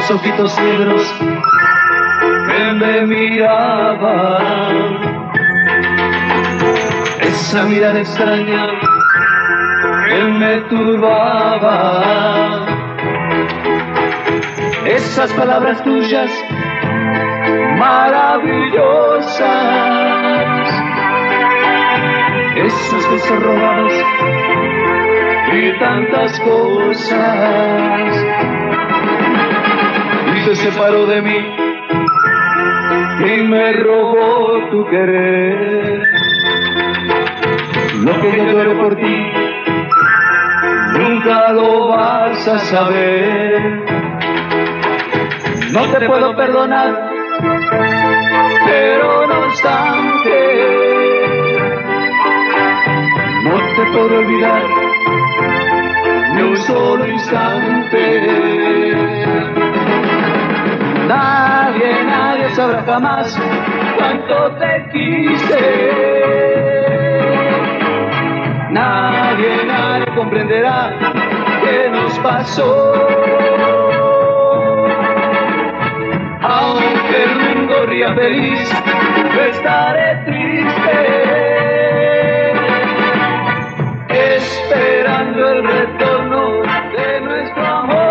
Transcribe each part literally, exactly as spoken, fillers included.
esos ojitos negros que me miraban, esa mirada extraña que me turbaba, esas palabras tuyas maravillosas, esos besos robados y tantas cosas. Y te separó de mí y me robó tu querer. Lo que yo lloro por ti nunca lo vas a saber. No te puedo perdonar, pero no obstante no te puedo olvidar ni un solo instante. Nadie, nadie sabrá jamás cuánto te quise. Nadie, nadie comprenderá qué nos pasó. Aunque el mundo ría feliz, yo estaré triste, esperando el retorno de nuestro amor.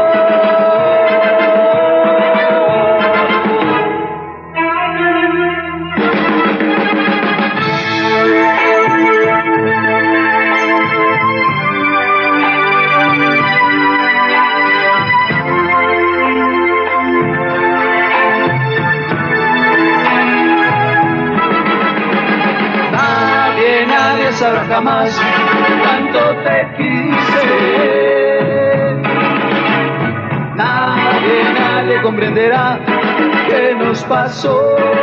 Sabrá jamás cuánto te quise. Nadie, nadie comprenderá qué nos pasó.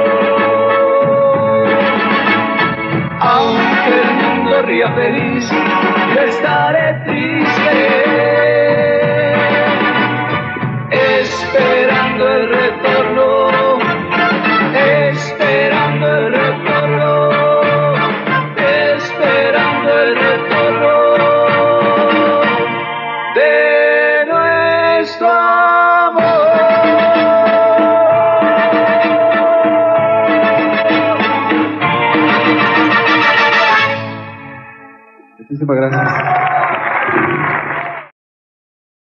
Aunque el mundo ría feliz, yo estaré triste, esperando el retorno, esperando el retorno. Muchísimas gracias.